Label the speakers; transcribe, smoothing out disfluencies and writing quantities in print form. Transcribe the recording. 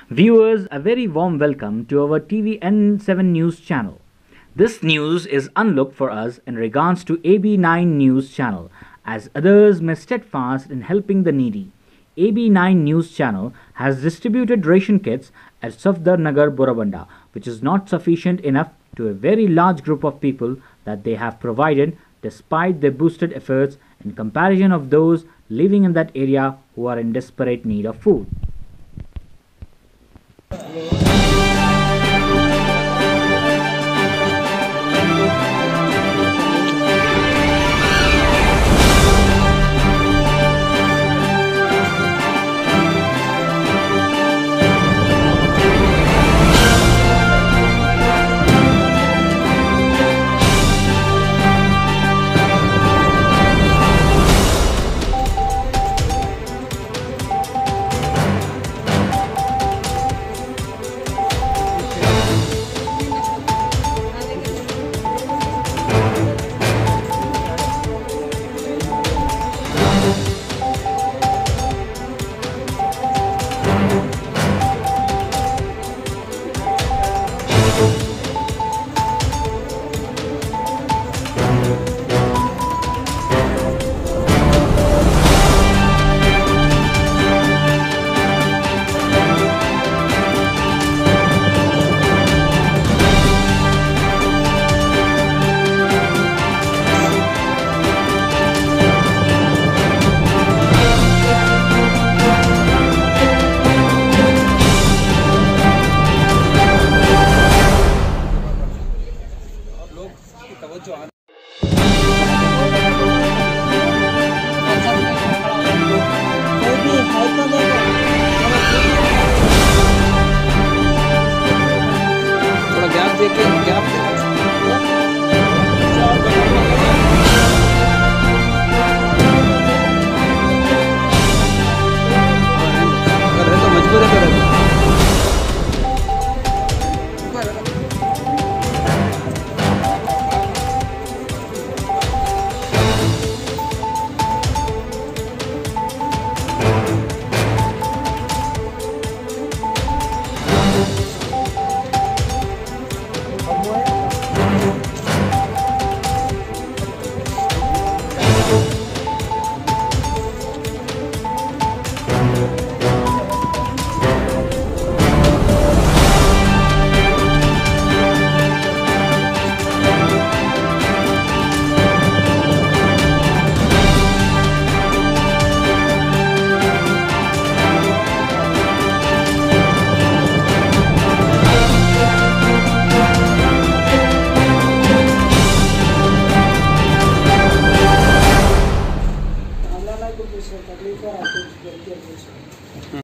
Speaker 1: Viewers, a very warm welcome to our TV-N7 News Channel. This news is unlooked for us in regards to AB9 News Channel, as others may steadfast in helping the needy. AB9 News Channel has distributed ration kits at Safdarnagar, Borabonda, which is not sufficient enough to a very large group of people that they have provided despite their boosted efforts in comparison of those living in that area who are in desperate need of food.